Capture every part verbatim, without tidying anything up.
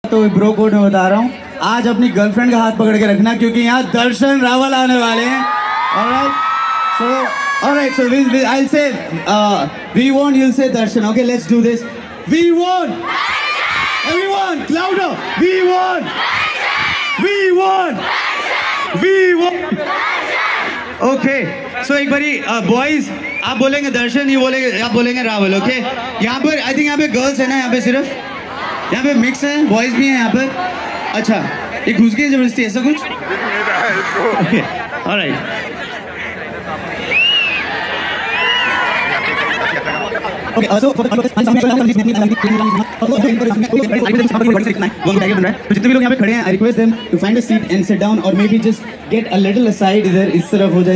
तो bro code में बता रहा हूँ, आज अपनी गर्लफ्रेंड का हाथ पकड़ के रखना क्योंकि यहाँ दर्शन रावल आने वाले हैं। Alright, so alright, so we'll, we'll, I'll say uh, we won. You'll say Darshan. Okay, let's do this. We won. Everyone, louder. We won. We won. We won. Okay, so एक बारी बॉयज आप बोलेंगे दर्शन, ये बोलेंगे आप बोलेंगे Rawal. Okay, यहाँ पर आई थिंक यहाँ पे गर्ल्स है ना, यहाँ पे सिर्फ यहाँ पे मिक्स है, बॉयज भी हैं यहाँ पर। अच्छा, ये घुस गई जबरदस्ती ऐसा कुछ? Okay, alright. Okay, uh, so for the तो जितने भी लोग यहाँ पे खड़े हैं, I request them to find a seat and sit down, or maybe just get a little aside इधर इस तरफ हो जाए।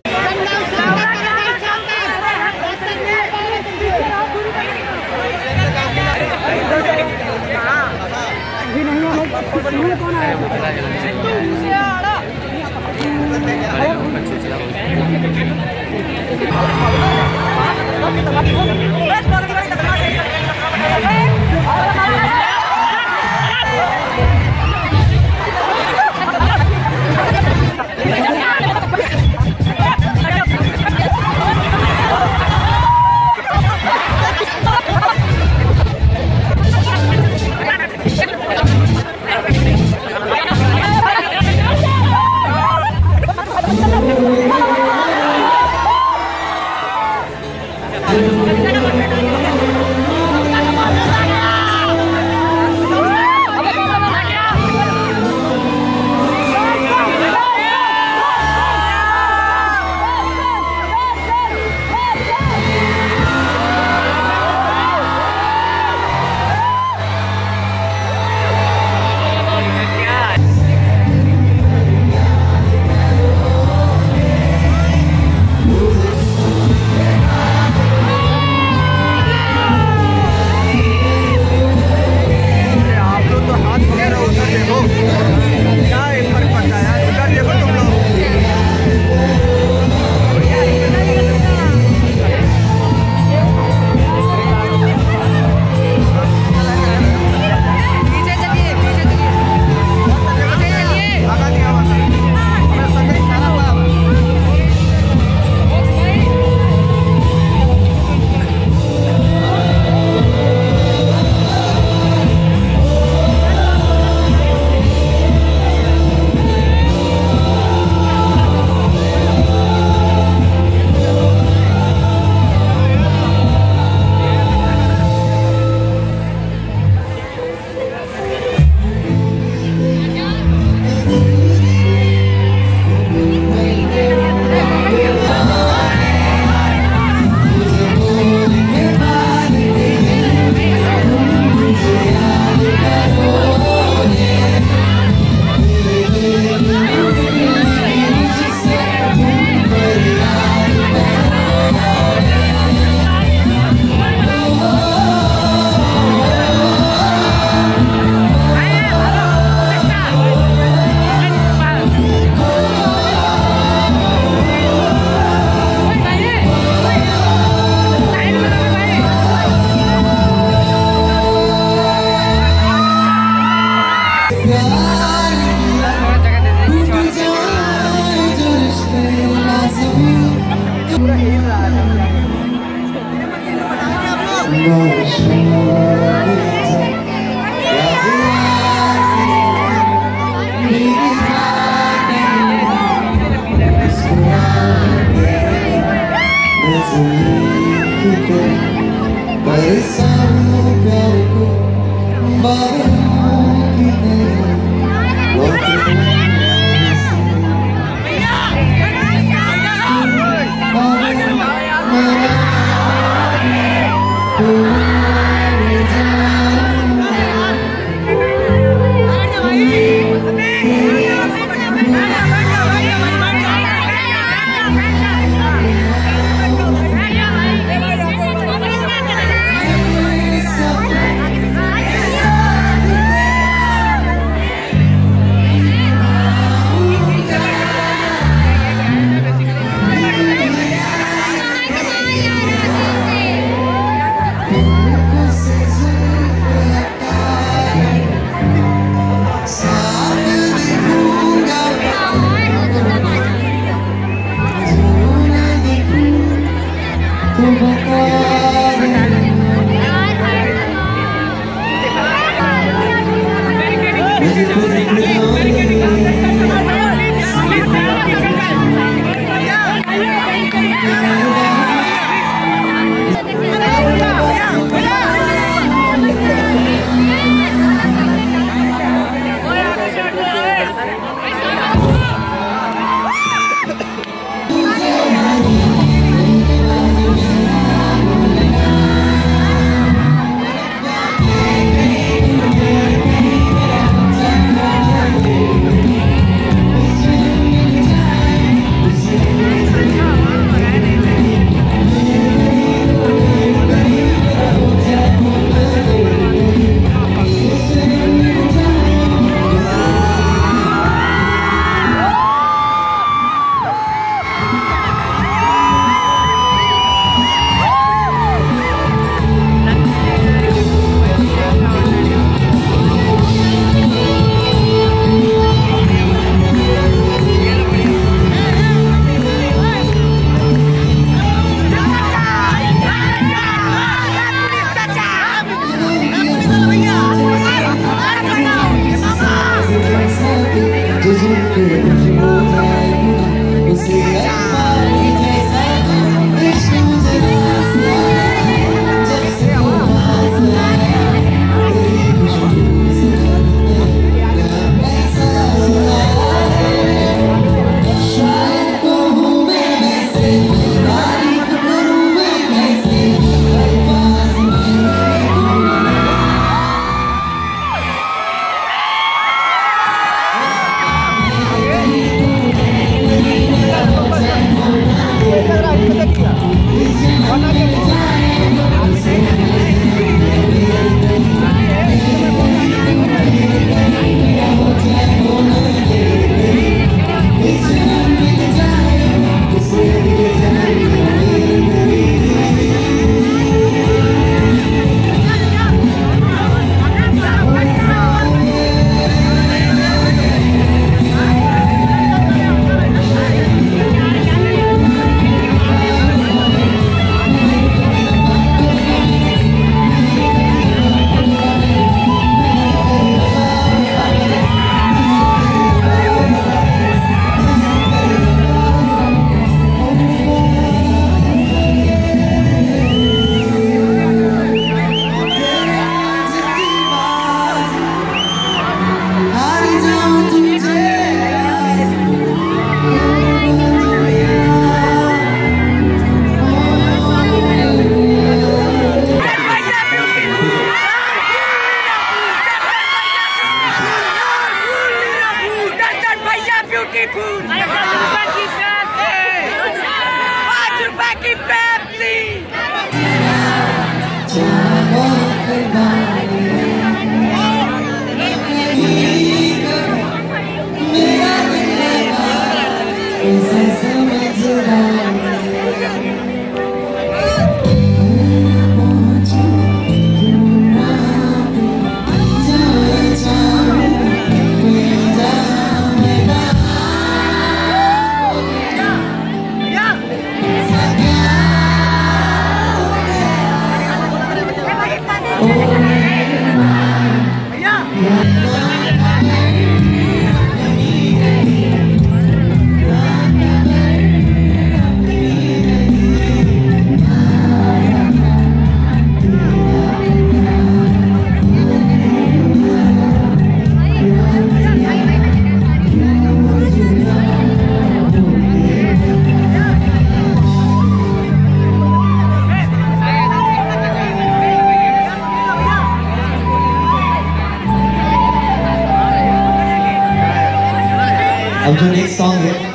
अब जो नेक्स्ट सॉन्ग है